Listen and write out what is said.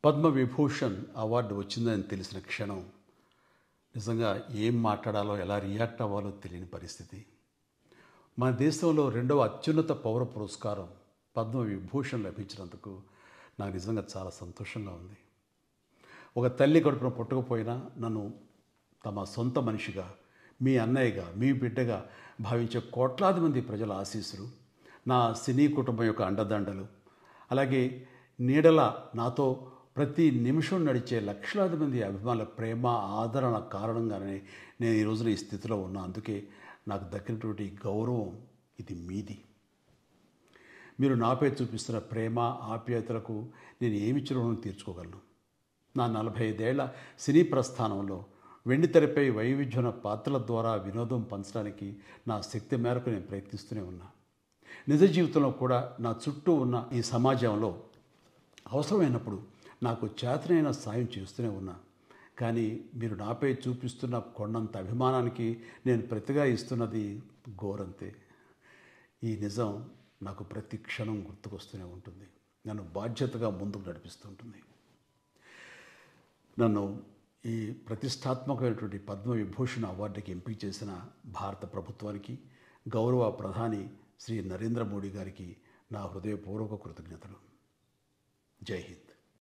Padma Vibhushan award వచ్చిందని తెలిసిన క్షణం నిజంగా ఏం మాట్లాడాలో ఎలా రియాక్ట్ అవ్వాలో తెలియని పరిస్థితి. మన దేశంలో రెండవ అత్యున్నత పౌర పురస్కారం పద్మ విభూషణ్ లభించినందుకు నాకు నిజంగా చాలా సంతోషంగా ఉంది. ఒక తల్లి కడుపున పుట్టకపోయినా నన్ను తమ సొంత మనిషిగా, మీ అన్నయ్యగా, మీ బిడ్డగా భావించే కోట్లాది మంది ప్రజల ఆశీస్సులు, నా సినీ కుటుంబం యొక్క అండదండలు, అలాగే నీడల నాతో ప్రతి నిమిషం నడిచే లక్షలాది మంది అభిమానుల ప్రేమ, ఆదరణ కారణంగానే నేను ఈ రోజున ఈ స్థితిలో ఉన్నా. అందుకే నాకు దక్కినటువంటి గౌరవం ఇది మీది. మీరు నాపై చూపిస్తున్న ప్రేమ, ఆప్యాయతలకు నేను ఏమి రుణం తీర్చుకోగలను? నా 45 ఏళ్ల సినీ ప్రస్థానంలో వెండితెరపై వైవిధ్యమైన పాత్రల ద్వారా వినోదం పంచడానికి నా శక్తి మేరకు నేను ప్రయత్నిస్తూనే ఉన్నా. నిజ జీవితంలో కూడా నా చుట్టూ ఉన్న ఈ సమాజంలో అవసరమైనప్పుడు నాకు చేతనైన సాయం చేస్తూనే ఉన్నా. కానీ మీరు నాపై చూపిస్తున్న కొండంత అభిమానానికి నేను ప్రతిగా ఇస్తున్నది గోరంతే. ఈ నిజం నాకు ప్రతి క్షణం గుర్తుకొస్తూనే ఉంటుంది, నన్ను బాధ్యతగా ముందుకు నడిపిస్తుంటుంది. నన్ను ఈ ప్రతిష్టాత్మకమైనటువంటి పద్మ విభూషణ్ అవార్డుకి ఎంపిక చేసిన భారత ప్రభుత్వానికి, గౌరవ ప్రధాని శ్రీ నరేంద్ర మోడీ గారికి నా హృదయపూర్వక కృతజ్ఞతలు. జై హింద్.